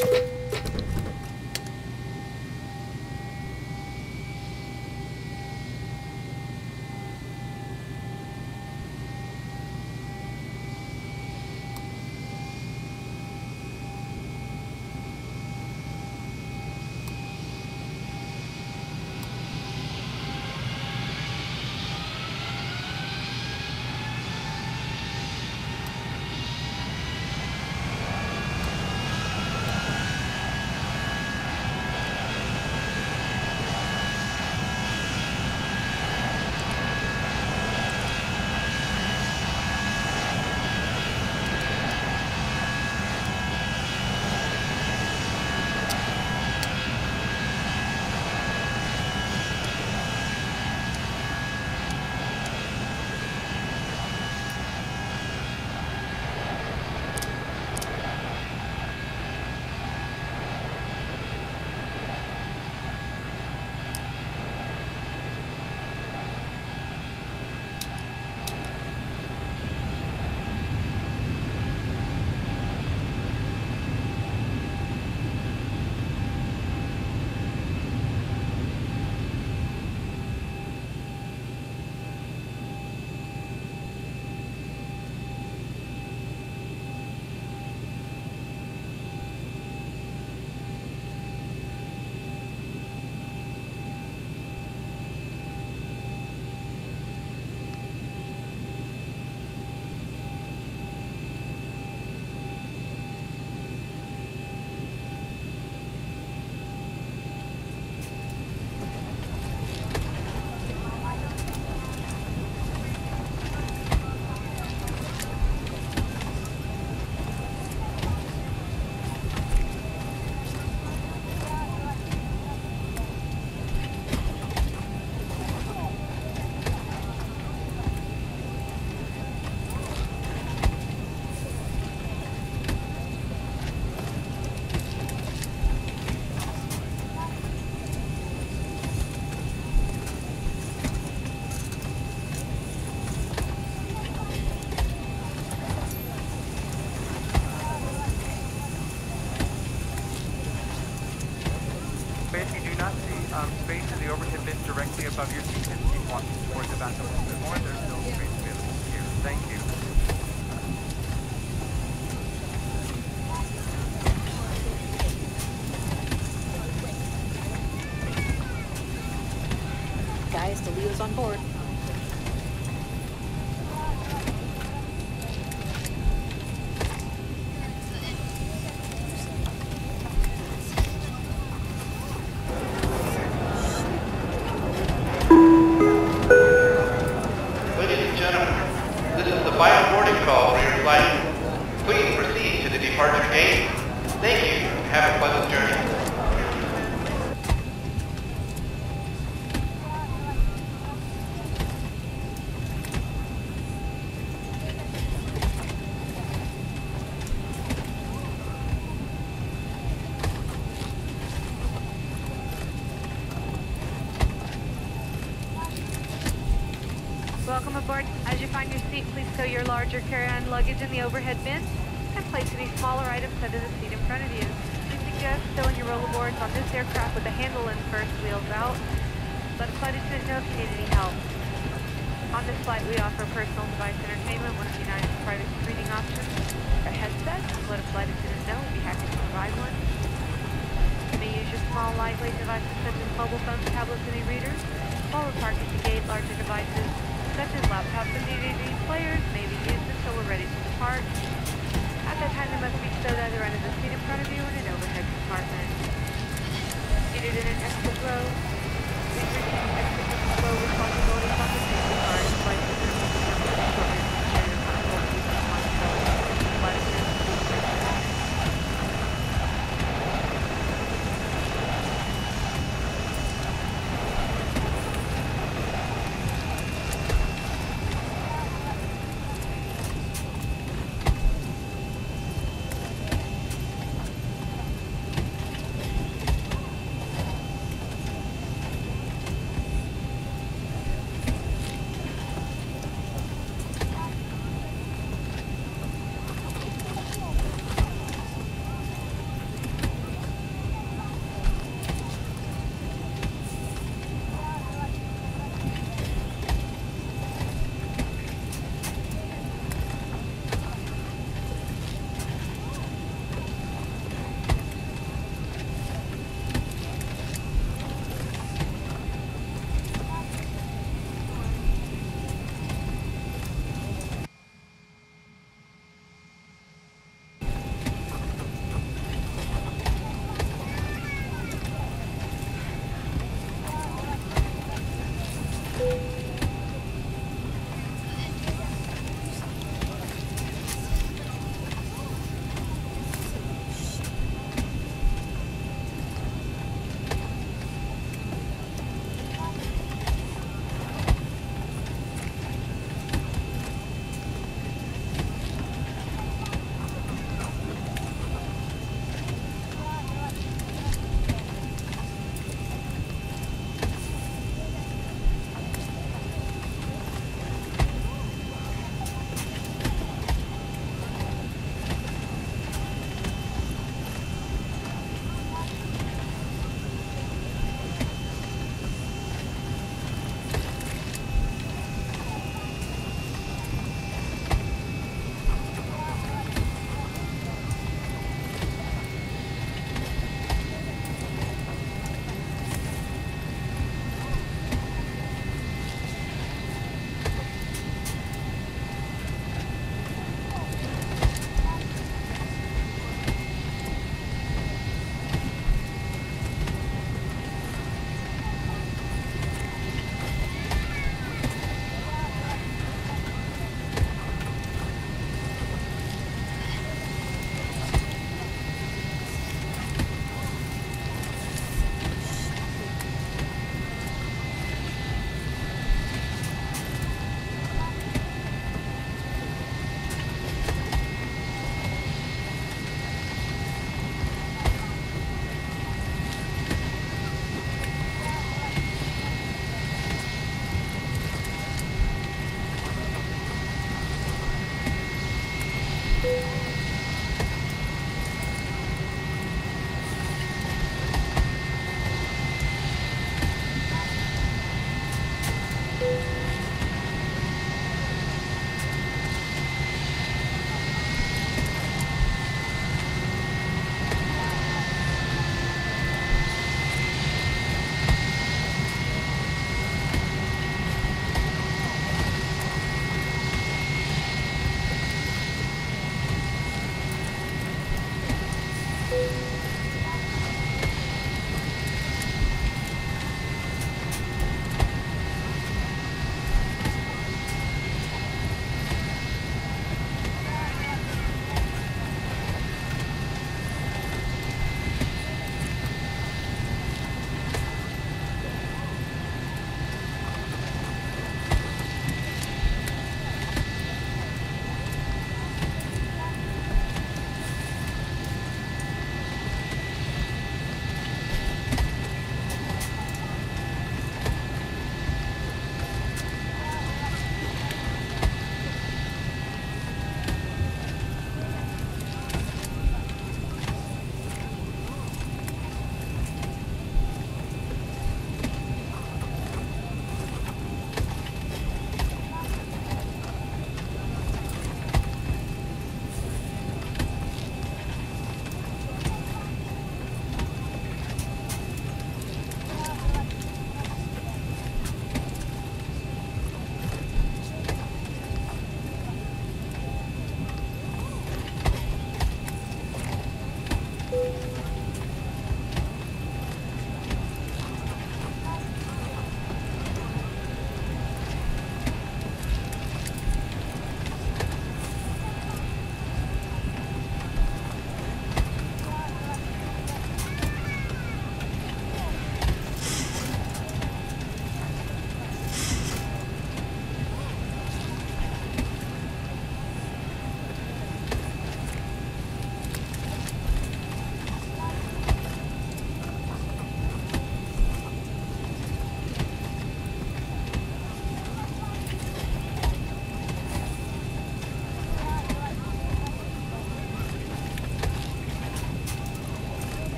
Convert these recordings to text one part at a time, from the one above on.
Space in the overhead bin directly above your seat, and keep walking towards the back a little bit more. There's still space available here. Thank you. Guys, DeLeo's on board. Final boarding call for your flight. Please proceed to the departure gate. Thank you. Have a pleasant journey. Welcome aboard. As you find your seat, please tow your larger carry-on luggage in the overhead bin and place any smaller items under the seat in front of you. We suggest stowing your rollerboards on this aircraft with the handle in first, wheels out. Let a flight attendant know if you need any help. On this flight, we offer personal device entertainment, one of United's private screening options. A headset, let a flight attendant know. We'd be happy to provide one. You may use your small, lightweight devices such as mobile phones, tablets, and e-readers. While we're parked at the gate, larger devices such as laptops and DVD players may be used until we're ready to depart. At that time, they must be stowed either under the seat in front of you or in an overhead compartment. Seated in an exit row, please retain exit row responsibilities on the safety card. Flight attendants will be shortly to share your passport with the responsibilities. Flight attendants will be present.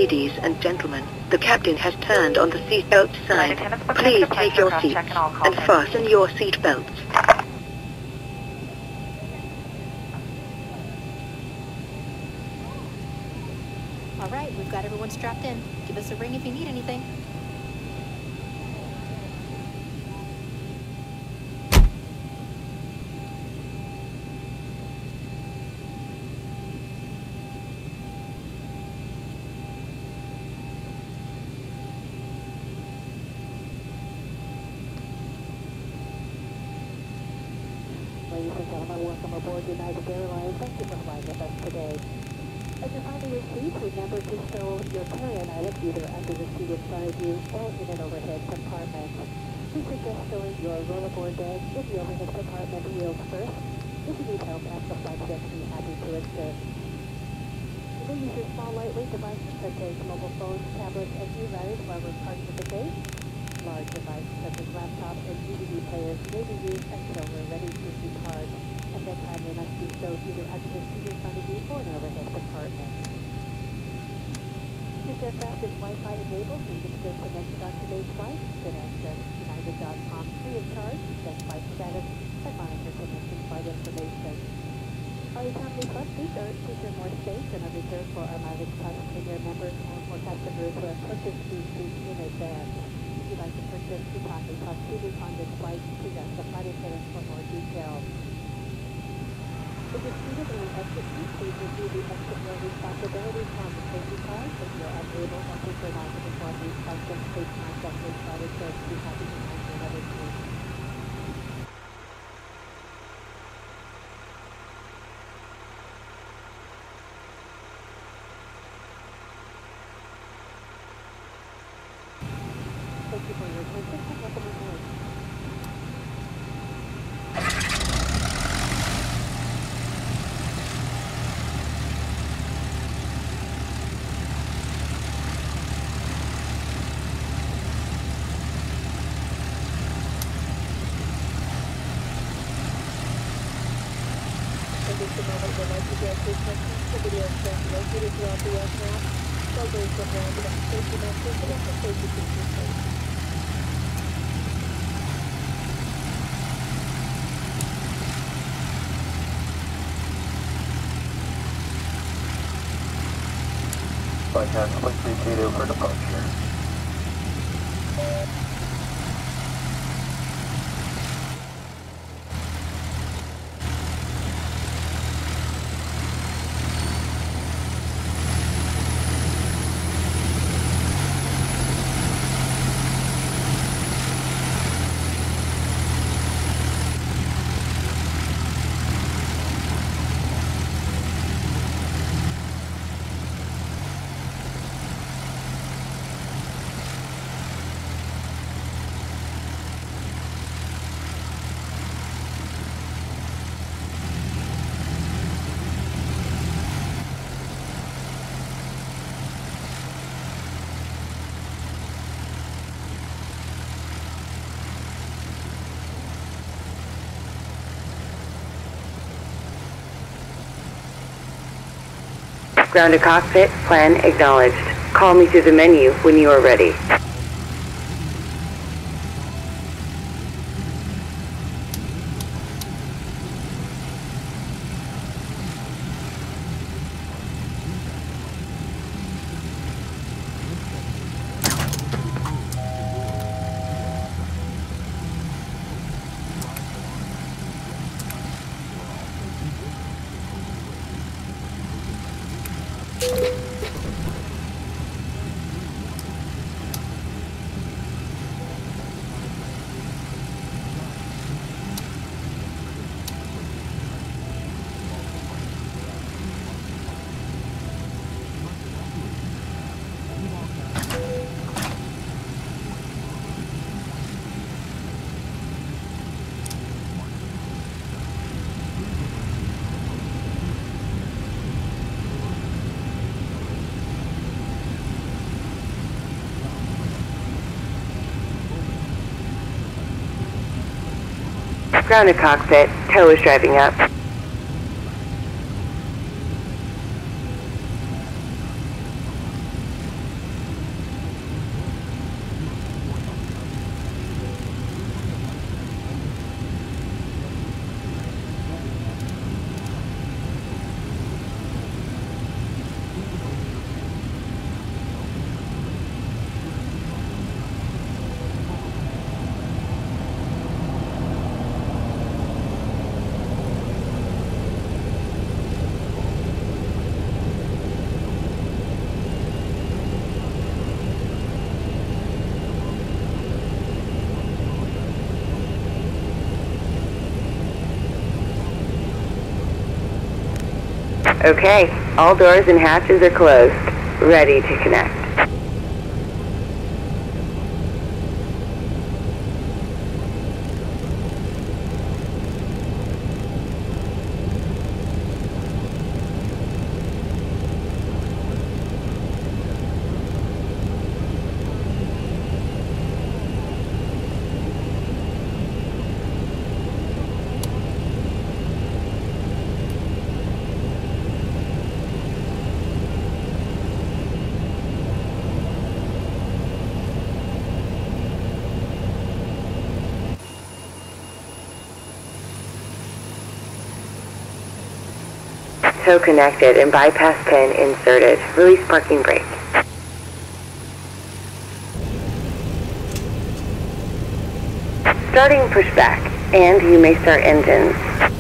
Ladies and gentlemen, the captain has turned on the seatbelt sign. Please take your seats and fasten your seatbelts. All right, we've got everyone strapped in. Give us a ring if you need anything. Ladies and gentlemen, welcome aboard United Airlines. Thank you for flying with us today. As you're finding your seat, remember to stow your carry-on items either under the seat in front of you or in an overhead compartment. We suggest stowing your rollerboard bag in the overhead compartment wheels first. If you need help, ask the flight deck to be happy to assist. You may use your small lightweight devices such as mobile phones, tablets, and e-riders while we're parked at the gate. Large devices such as laptops and DVD players may be used until we're ready to depart. At that time, they must be stowed either under the seat in front of you or an overhead compartment. This aircraft is Wi-Fi enabled, so you can stay connected on today's flight. You can access United.com free of charge, check flight status, and monitor connecting flight information. Our economy class seats are feature more space and are reserved for our Mileage Plus Premier members or for customers who have purchased these seats in advance. If you'd like to purchase Economy Plus seating on this flight, please ask the flight attendant for more details. If you're seated in an exit seat, please review the exit row responsibilities on the safety card. If you're unable or prefer not to perform these functions, please contact your flight attendant to be happy to answer another seat. Thank you for your attention and welcome aboard. At this moment, we'd like to get this the video stream located throughout the aircraft. Photos of random safety measures and also safety features. Flight 10.32 for departure. Ground to cockpit, plan acknowledged. Call me through the menu when you are ready. Ground to cockpit, tow is driving up. Okay, all doors and hatches are closed. Ready to connect. Tow connected and bypass pin inserted. Release parking brake. Starting pushback, and you may start engines.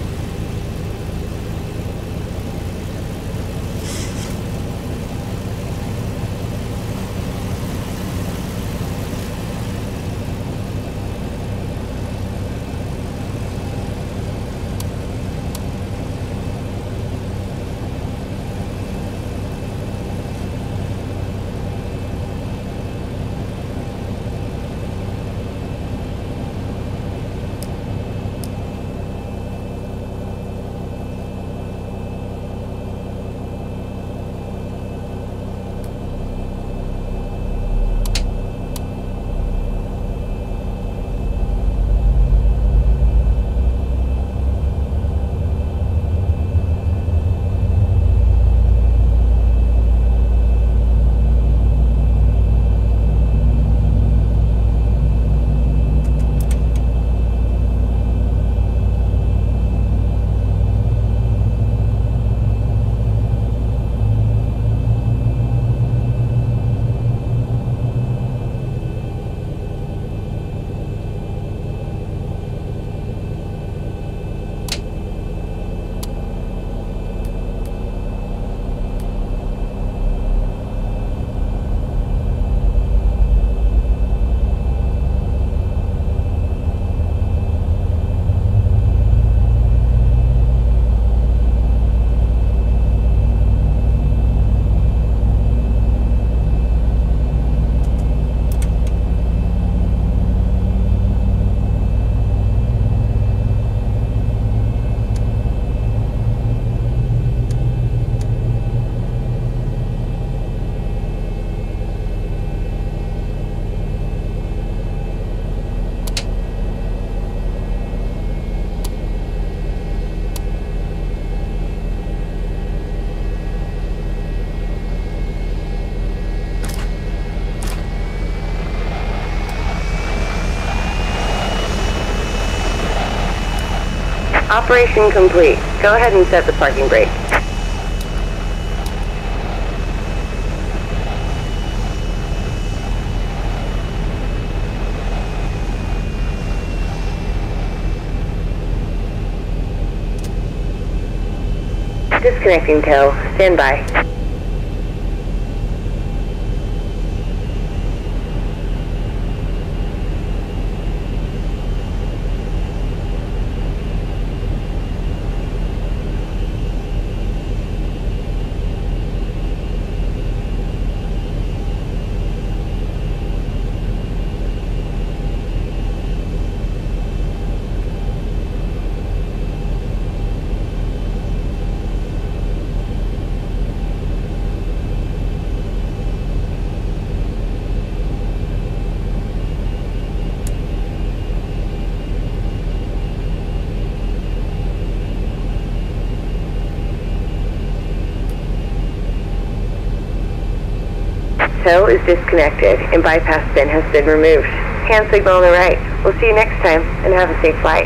Operation complete. Go ahead and set the parking brake. Disconnecting tow. Stand by. Tow is disconnected and bypass pin has been removed. Hand signal on the right. We'll see you next time and have a safe flight.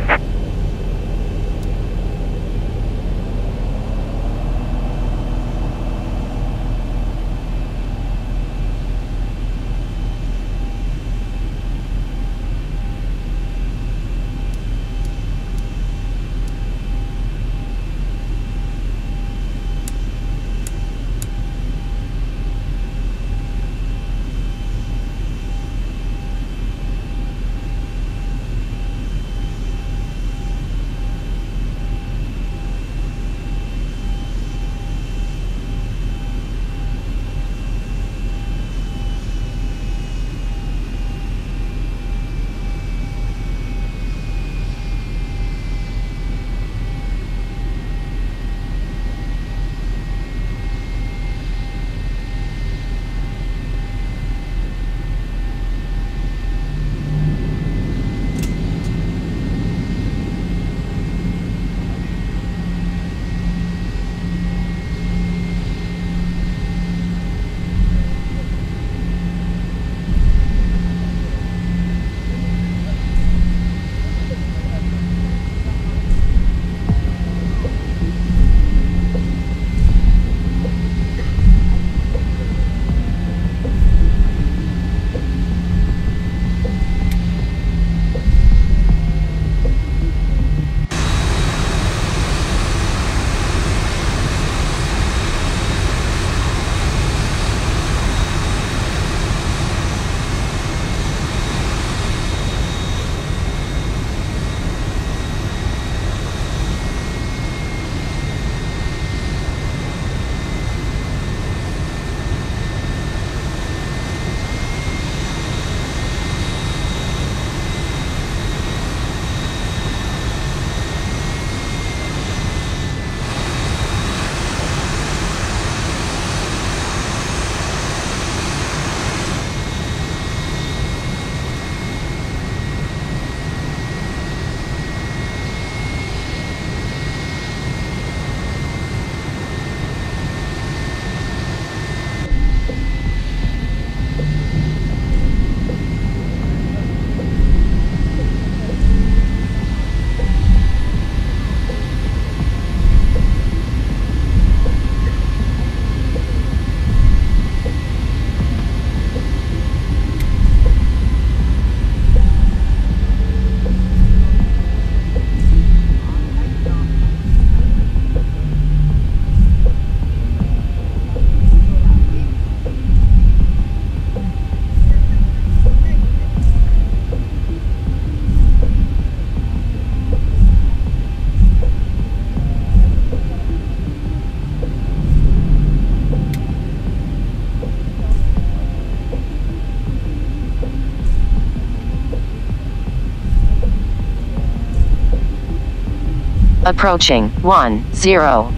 Approaching 10.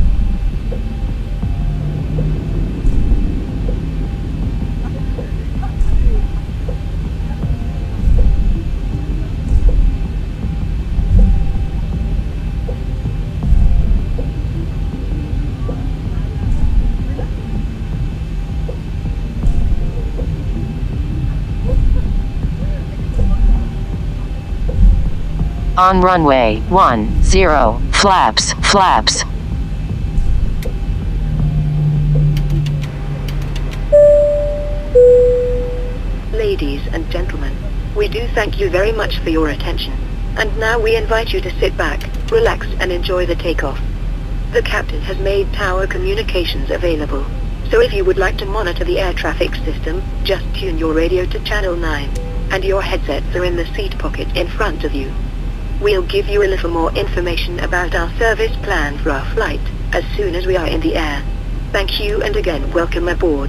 On runway 10, flaps, flaps. Ladies and gentlemen, we do thank you very much for your attention. And now we invite you to sit back, relax and enjoy the takeoff. The captain has made tower communications available. So if you would like to monitor the air traffic system, just tune your radio to channel 9. And your headsets are in the seat pocket in front of you. We'll give you a little more information about our service plan for our flight as soon as we are in the air. Thank you and again welcome aboard.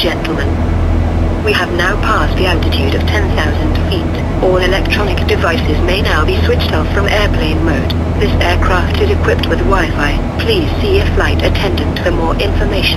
gentlemen. We have now passed the altitude of 10,000 feet. All electronic devices may now be switched off from airplane mode. This aircraft is equipped with Wi-Fi. Please see a flight attendant for more information.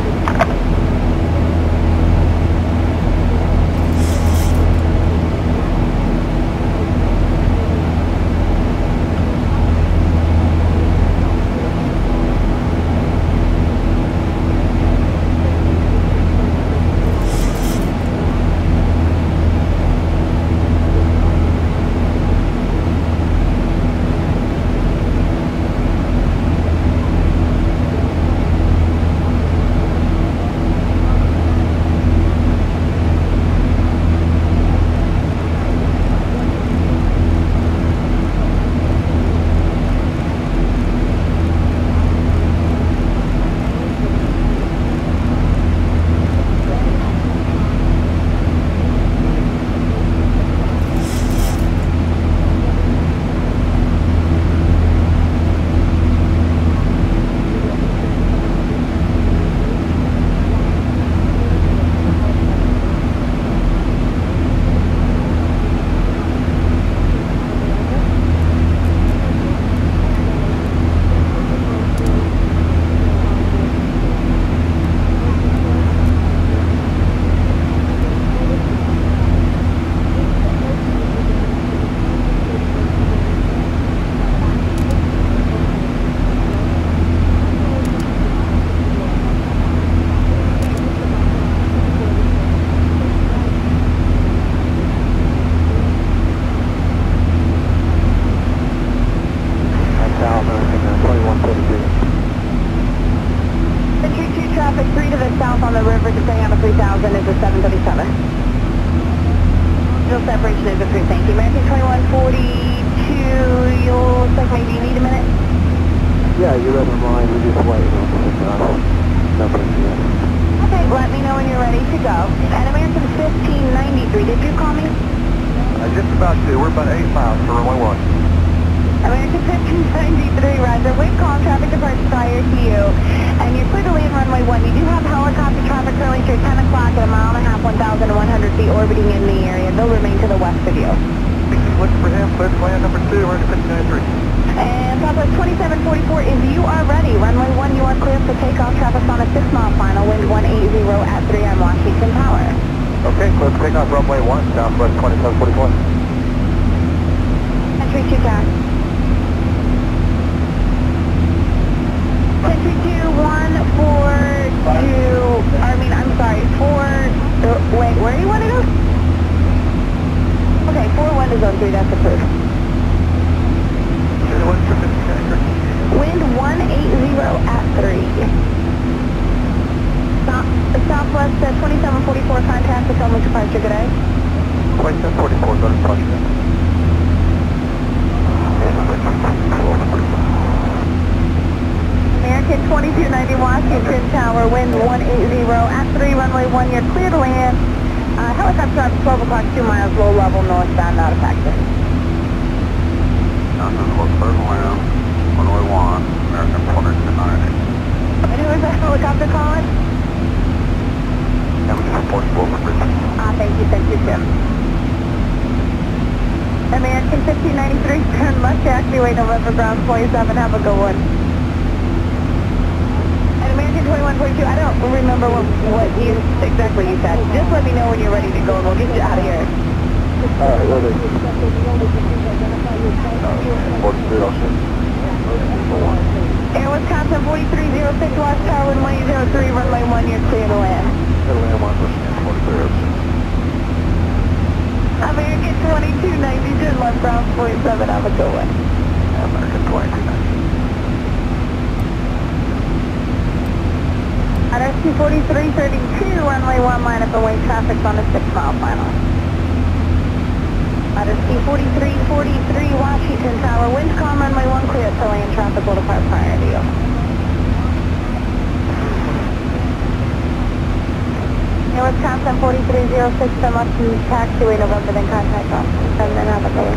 Taxiway November, then contact us, and then have a go.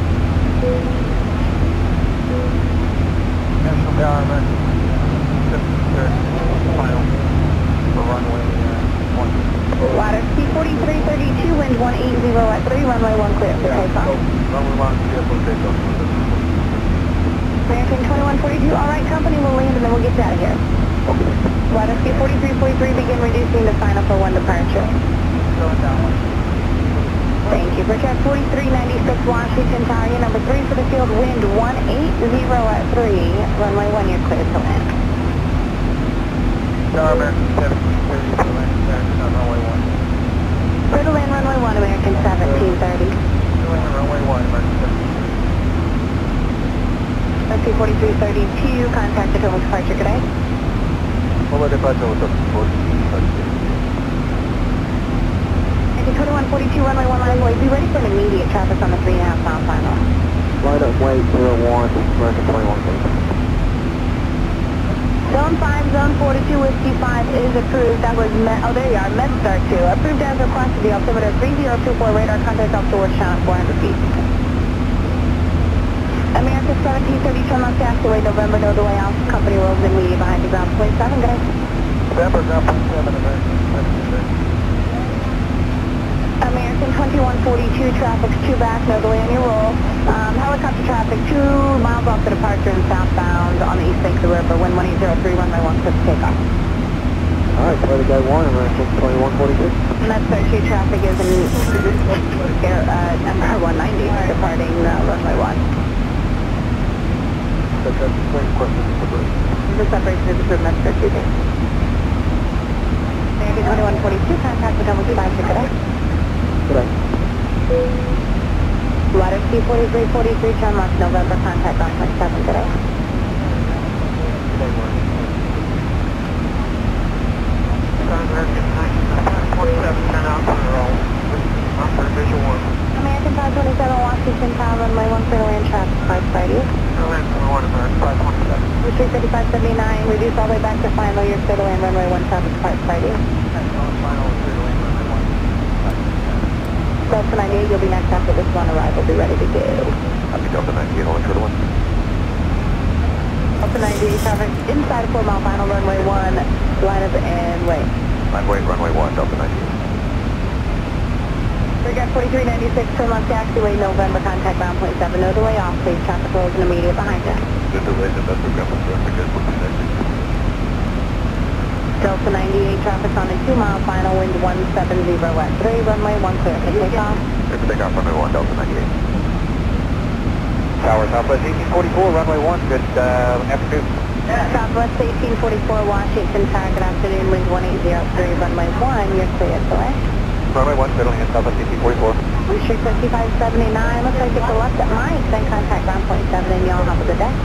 National Government, final for runway 1. wind 180 at 3, runway 1 clear for takeoff. Runway 1 clear for takeoff. American 2142, alright company, we'll land and then we'll get you out of here. Water ski 4343, begin reducing the final for 1 departure. Going down. Thank you. For track 4396 Washington Tower, your number 3 for the field, wind 180 at 3, runway 1, you're clear to land. Tower American 1730 for landing American on runway 1. Clear to land, runway 1, American 1730. Land runway 1, American 1730. Let's see, 4332, contact the total departure, good day. Over departure with the 4332. 2142, runway 1, line away. Be ready for an immediate traffic on the 3.5 mile final. Line up, wait, 01, American 2142. Zone 5, Zone 42, Whiskey 5 is approved. That was, oh, there you are, MedStar 2. Approved as requested, the altimeter 3024, radar contact off towards channel 400 feet. America 1730, turn left taxiway, November, no delay off. Company rolls in media behind the ground point 7, good day. November, ground point 7, American 1730. American 2142, traffic's 2 back, no delay on your roll. Helicopter traffic 2 miles off the departure and southbound on the east bank of the river, wind 1803, runway 1, clear for takeoff. Alright, flight guy 1, American 2142. And that's our street traffic is in number 190, departing runway 1. That's the same question for the The separation is approved, that's for choosing. American 2142, contact with Hotel 5, good day. Good day. Water ski 4343, turn left, November, contact on point 7, good day. American 527, turn out for the roll. I'm for visual 1. American 527, Washington Tower, runway 1, clear to land, traffic 5 radio. Land runway 1, American 527. Retreat 3579, reduce all the way back to final, you're clear to land, runway 1, traffic 5 radio. Final, clear to land, runway 1. Delta 98, you'll be next after this one arrival, be ready to go. Copy Delta 98, holding short 1. Delta 98, traffic inside of 4 mile final, runway 1, line up and wait. Line wait, runway 1, Delta 98. Regard 4396, turn left taxiway, November, contact ground point 7, no delay off, please, traffic rolls in immediate behind you. The delay, the best program for traffic is looking at Delta 98, traffic on a 2 mile final, wind 170 at 3, runway 1, clear for takeoff. Clear for takeoff, runway 1, Delta 98. Tower, Southwest 1844, runway 1, good afternoon. Southwest 1844, Washington Tower, good afternoon, wind 1803, runway 1, you're clear, delay. Runway 1, settling in Southwest 1844. Retreat 5579, looks like it's a left at Mike, then contact ground point 7, and y'all have a good day.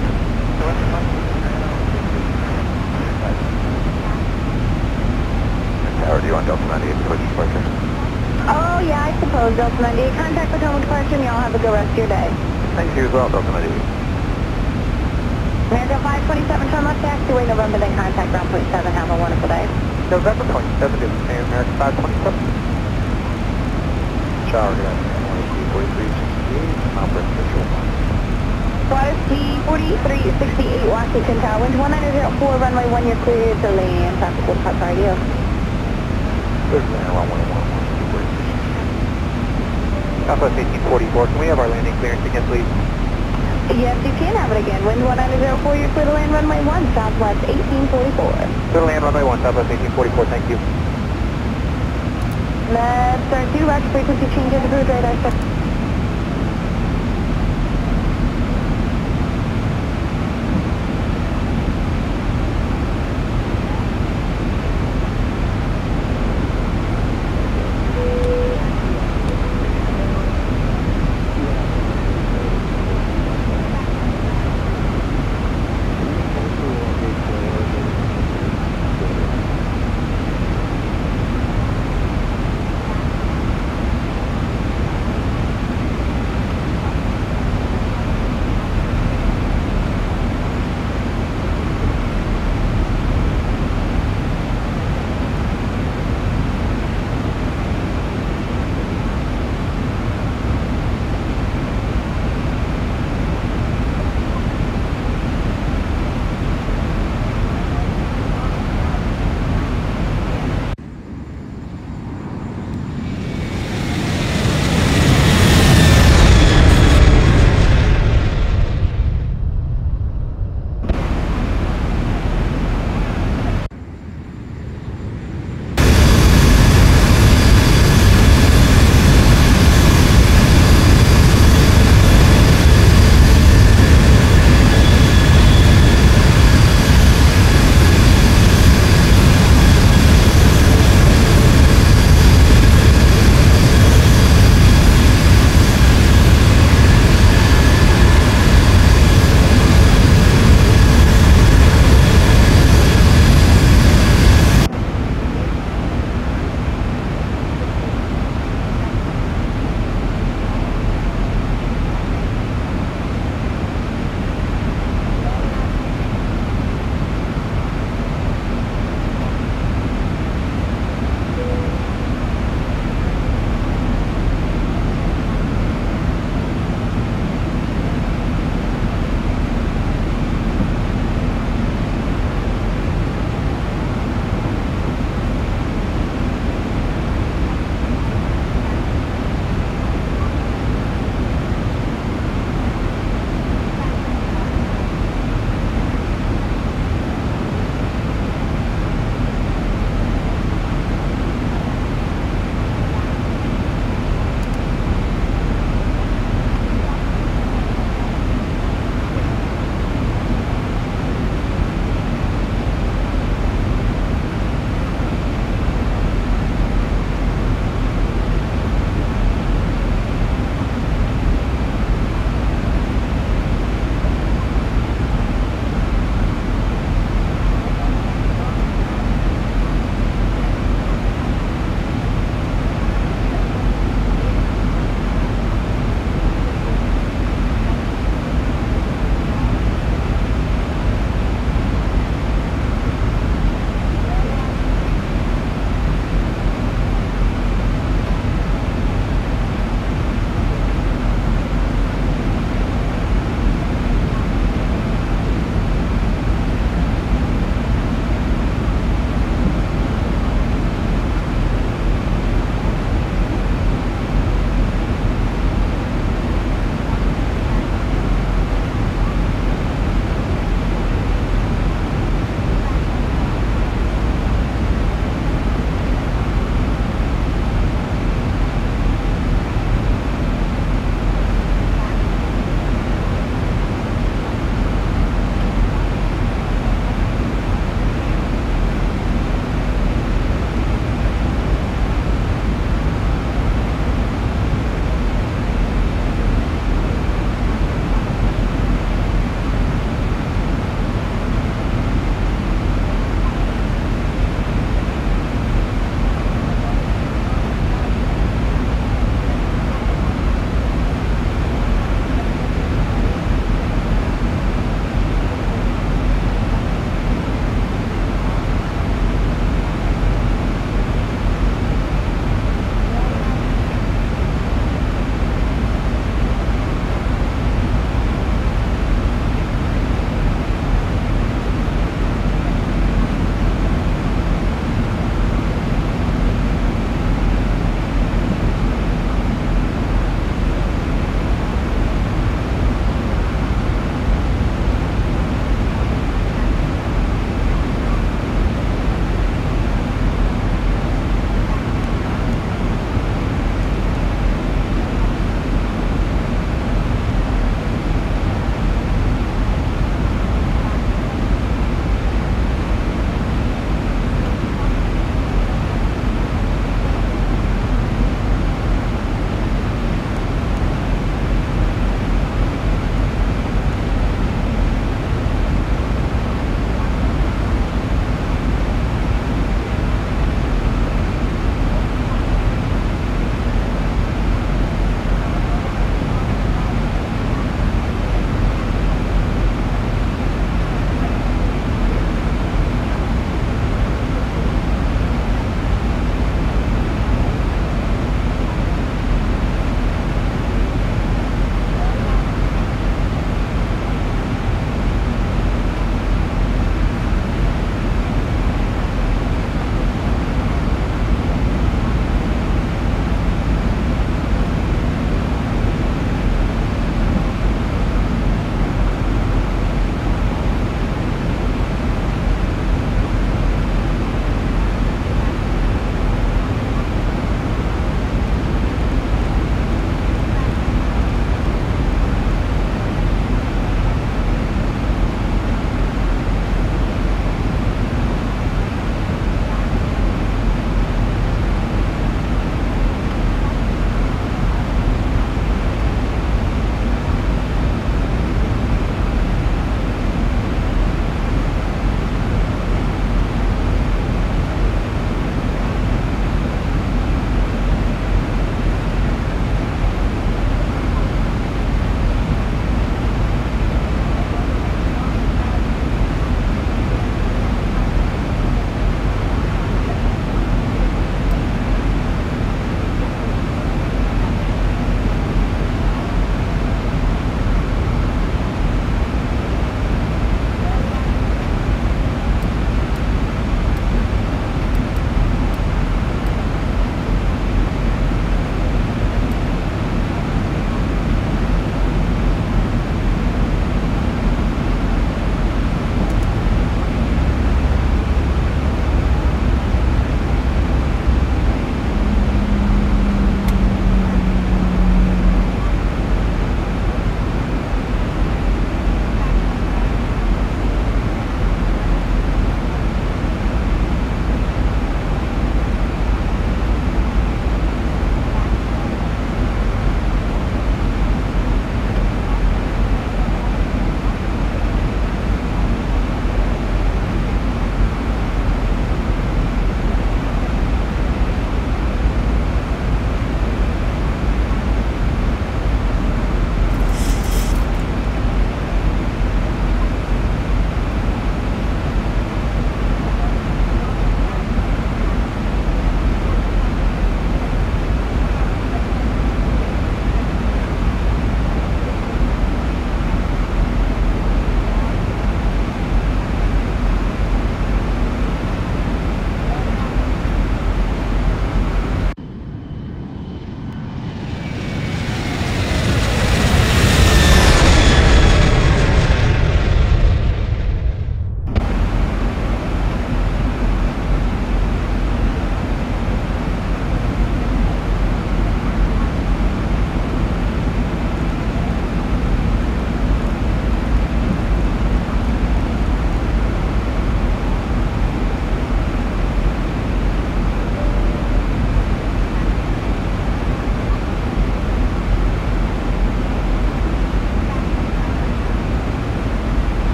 Tower, do you want Delta 98 to push departure? Oh, yeah, I suppose, Delta 98. Contact for Potomac departure, and y'all have a good rest of your day. Thank you as well, Delta 98. America 527, turn left taxiway, November, then contact ground point 7. Have a wonderful day. November 27, is America 527. Tower, good afternoon, 4368, conference visual 1. Water ski 4368, Washington Tower, wind 1904, runway 1, you're clear to land. Traffic will cut right here. There's land runway 1, Southwest 1844, can we have our landing clearance again, please? Yes, you can have it again. Wind 1904, you're clear to land, runway 1, Southwest 1844. Clear to land, runway 1, Southwest 1844, thank you. Let's start 2, roger frequency changes, approved radar set.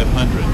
2500.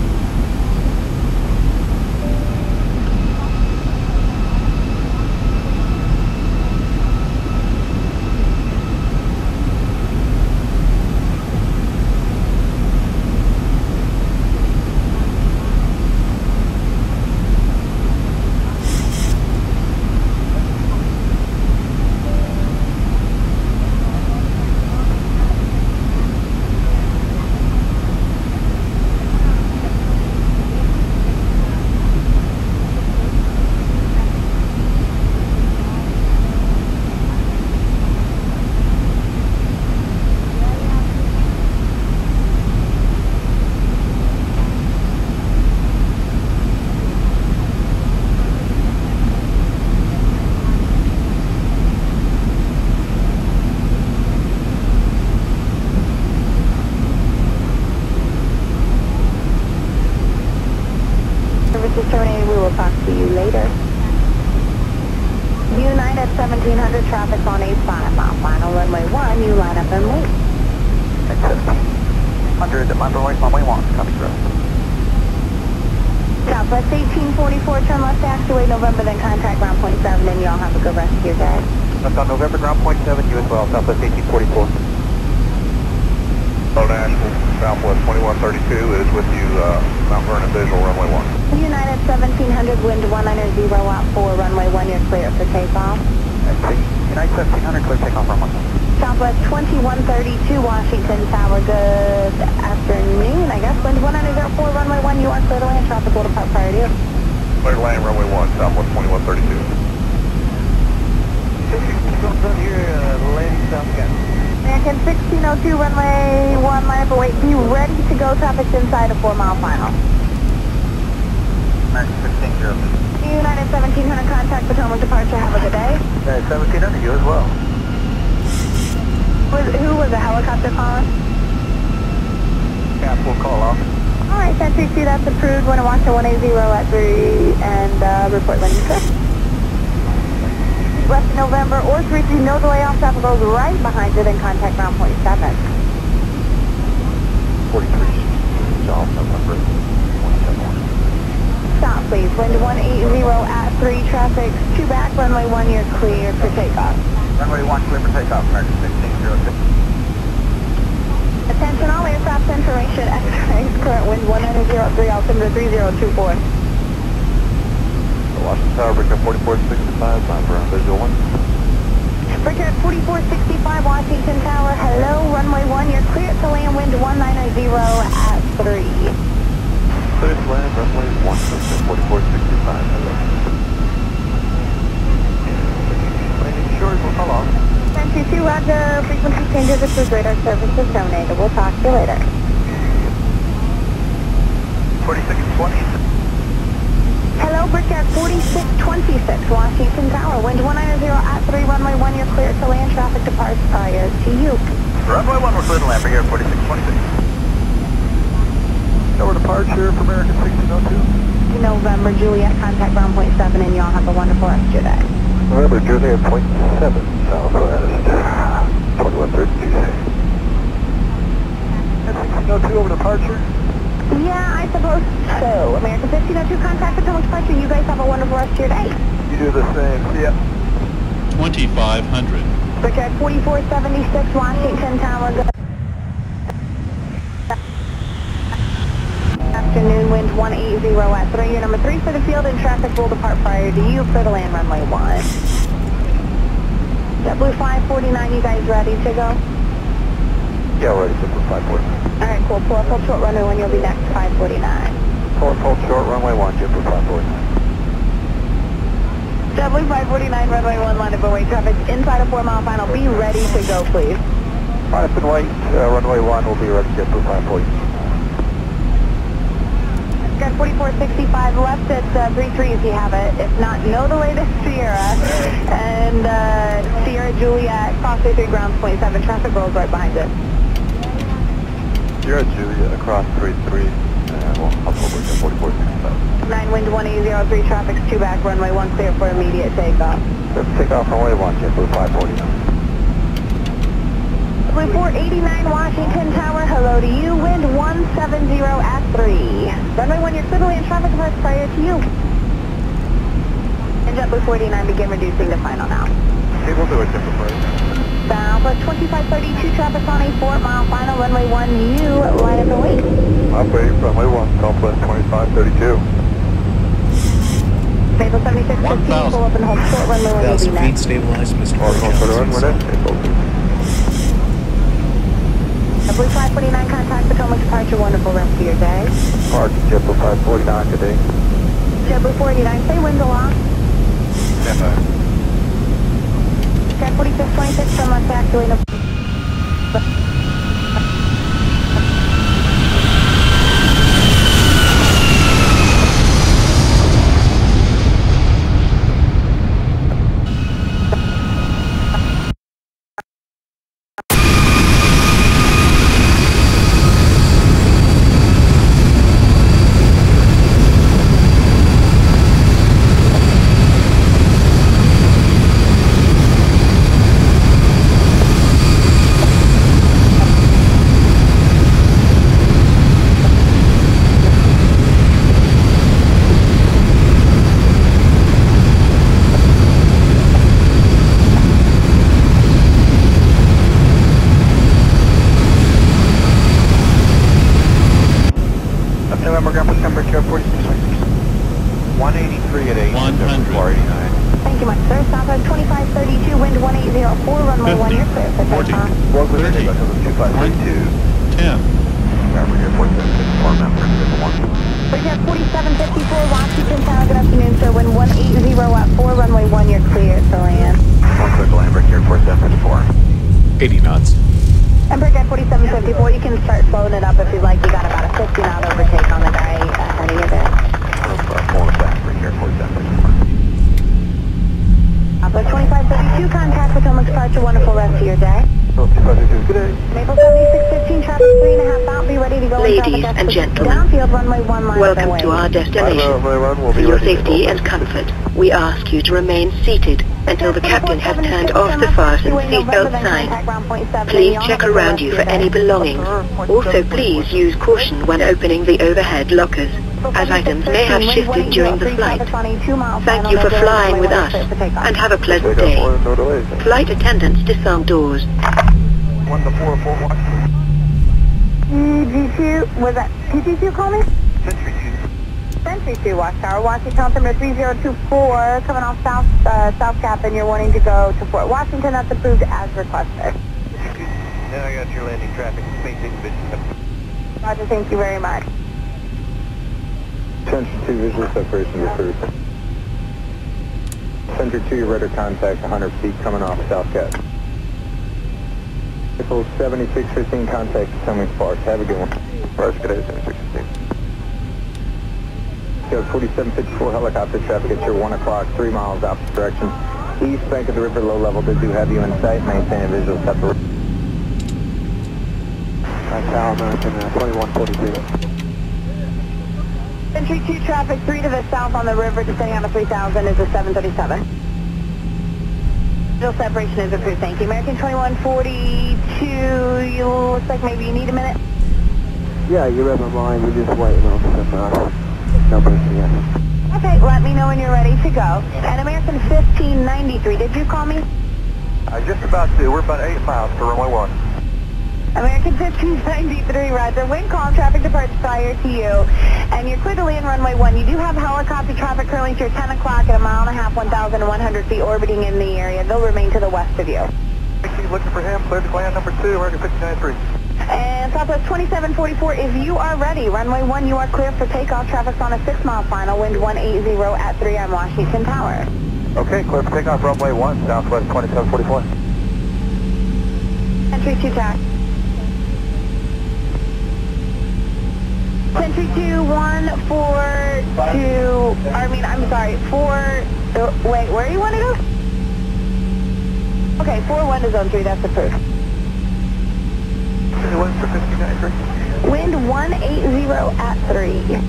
Services terminated. We will talk to you later. United 1700 traffic on a 5-mile final runway 1. You line up and wait. At 1700 at my runway 1, copy through. Southwest 1844, turn left taxiway November, then contact ground point 7, and y'all have a good rest of your day. Left on November, ground point 7, you as well, Southwest 1844. Hello, Nashville, Southwest 2132 is with you, Mount Vernon Visual, runway 1. United 1700, wind 190 out 4, runway 1, you're clear for takeoff. United 1700, clear takeoff, runway 1. Southwest 2132, Washington Tower, good afternoon. I guess wind 190 4, runway 1, you are clear to land, traffic will depart prior to you. Clear to land, runway 1, Southwest 2132. Here, landing south again. American 1602, runway 1, line up and wait. Be ready to go, traffic's inside a 4-mile final. American 1602. United 1700, contact Potomac departure, have a good day. United 1700, you as well. Who was the helicopter calling? Cap will call off. Alright, Century 2, that's approved. Want to watch a 180 at 3 and report landing trip. Left November or 33, no delay off, traffic goes right behind it and contact ground point 7. 43, South November 171. Stop please, wind 180 at 3, traffic 2 back, runway 1, you're clear for takeoff. Runway 1, clear for takeoff, American 1606. Attention all aircraft information, X-rays, current wind 190 at 3, altimeter 3024. Washington Tower, Brickyard 4465, Mount Vernon Visual 1. Brickyard 4465, Washington Tower, hello, runway 1, you're clear to land, wind 190 at 3. Clear to land, runway 1, Brickyard 4465, hello. Landing short, we'll call off. Century 2, roger, frequency changes, this is radar services terminated, we'll talk to you later. 4620. Hello, Brickyard 4626, Washington Tower, wind 190 at 3, runway 1, you're clear to land, traffic departs prior to you. Runway 1, we're clear to land, Brickyard 4626. Over departure for American 1602. November, Juliet, contact ground point 7, and y'all have a wonderful rest of your day. November, Juliet, point 7, Southwest 2132. And 1602 over departure. Yeah, I suppose so. American 1502, contact Potomac departure. You guys have a wonderful rest of your day. You do the same, see ya. 2500. Brickyard 4476, Washington Tower, good afternoon, wind 180 at 3. You're number 3 for the field, and traffic will depart prior to you, clear to land runway 1. JetBlue 549, you guys ready to go? Yeah, ready, Super 549. Alright, cool. Pull up, hold short runway 1, you'll be next, 549. Pull up, hold short, runway 1, Super 549. JetBlue 549, runway 1, line up and wait. Traffic inside a 4-mile final. Be ready to go, please. Line up and wait, runway 1 will be ready, Super 549. Got 4465 left at 33 if you have it. If not, no delay to Sierra. And Sierra Juliet, cross 33, grounds 27. Traffic rolls right behind it. Sierra Juliet, across 33, we'll hop over to 4465. 9 wind 180 traffic's 2 back, runway 1 clear for immediate takeoff. Let's take off runway 1, JetBlue 549. JetBlue 489 Washington Tower, hello to you. Wind 170 at 3. Runway 1, you're clearly in traffic departs prior to you. And JetBlue 489 begin reducing to final now. Okay, we'll do it different way. Southwest 2532 traffic on a 4-mile final. Runway 1, you line up and wait. Operate runway 1, Southwest 2532. Maple 7615, pull up and hold short. Runway 1 will be 1,000 feet, next. stabilized, Mr. JetBlue 549, contact Potomac departure. Wonderful rest of your day. Park JetBlue 549 today. JetBlue 489, stay winds along. Stand by. Jet 4626 from us, actually. Temperature 183 at 8. 100. 489. Thank you much, sir. Southwest 2532, wind 1804, runway 1, you're clear for 40, takeoff. 30, 10. Average 4754, member 1. Bridgehead 4754, Washington Tower, good afternoon, sir. Wind 180 at 4, runway 1, you're clear to land. 1 quick Lambert here, 4754. 80 knots. And Bridgehead 4754, you can start slowing it up if you'd like. You got about a 50 knot overtake on the guy ahead of you there. Forward back for here, 4754. Southwest 2532, contact Potomac departure. Wonderful rest of your day. Good day. Maple 7615, traffic 3.5 out, be ready to go. Ladies and gentlemen, downfield, runway 1 miles welcome away. to our destination. For your safety and comfort, we ask you to remain seated until the captain has turned off the fasten seatbelt sign. Please check around you for any belongings. Also, please use caution when opening the overhead lockers, as items may have shifted during the flight. Thank you for flying with us, and have a pleasant day. Flight attendants disarm doors. 1 to 4, 4 1. PG2, was that PG2 call me? Century 2, Watchtower, Washington, number 3024, coming off South Cap, and you're wanting to go to Fort Washington. That's approved as requested. Then I got your landing traffic, maintain vision. Roger, thank you very much. Century 2, visual separation approved. Century 2, your radar contact, 100 feet, coming off South Cap. Vehicle 7615, contact Potomac Sparks. Have a good one. Roger, good day, 7615. Go 4754 helicopter traffic at your 1 o'clock, 3 miles opposite direction. East bank of the river, low level. They do have you in sight. Maintain a visual separation. Tower American 2142. Century 2 traffic 3 to the south on the river, descending on to 3000 is a 737. Visual separation is approved, thank you. American 2142, you looks like maybe you need a minute? Yeah, you read my mind. We're just waiting on some numbers again. Okay, let me know when you're ready to go. And American 1593, did you call me? Just about to. We're about 8 miles to runway 1. American 1593, roger. Wind calm, traffic departs prior to you. And you're clear to land runway 1. You do have helicopter traffic currently to your 10 o'clock at a mile and a half, 1,100 feet orbiting in the area. They'll remain to the west of you. Keep looking for him. Clear to land number 2, American 1593. And Southwest 2744, if you are ready, runway 1, you are clear for takeoff. Traffic's on a 6-mile final, wind 180 at 3 on Washington Tower. Okay, clear for takeoff, runway 1, Southwest 2744. Century 2 tax. Century 2, 142, I'm sorry, 4, wait, where you want to go? Okay, 41 to zone 3, that's approved. Wind for 1593. Wind 180 at 3.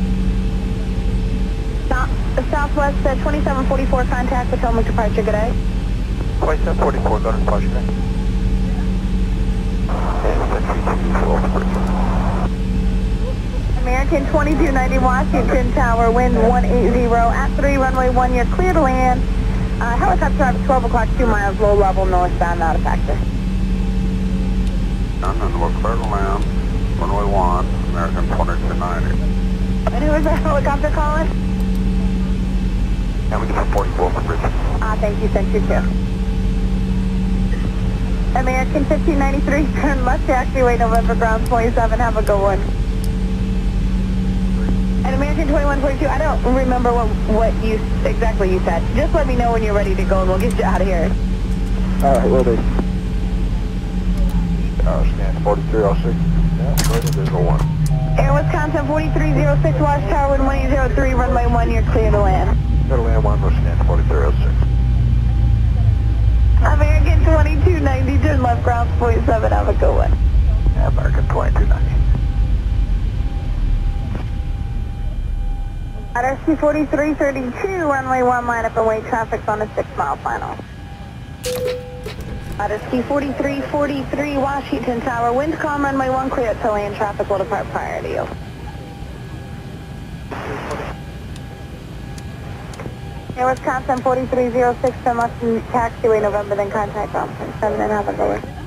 Southwest 2744, contact Potomac departure, good day. 2744, go to departure. American 2290 Washington Tower, wind 180 at 3, runway 1, you're clear to land. Helicopter traffic 12 o'clock, 2 miles, low level, northbound, not a factor. And we're clear to land, runway 1, American 2290. And who is that helicopter calling? And we get 44 for Bridget. Thank you, sent you too. American 1593, turn left taxiway, November ground 27, have a good one. And American 2142, I don't remember what you exactly you said. Just let me know when you're ready to go and we'll get you out of here. Alright, will do. Scan 4306. Yeah, ready, visual 1. Air Wisconsin 4306, Watchtower, wind 1803, runway 1, you're clear to land. Clear to land 1, scan 4306. American 2290, turn left ground 47, have a good one. American 2290. At RC 4332, runway 1, line up and wait, traffic's on a 6 mile final. At RC 4343, Washington Tower, wind calm, runway 1, clear to land, traffic will depart prior to you. Air Wisconsin 4306, turn left and taxiway November, then contact Thompson 7 and have a good one.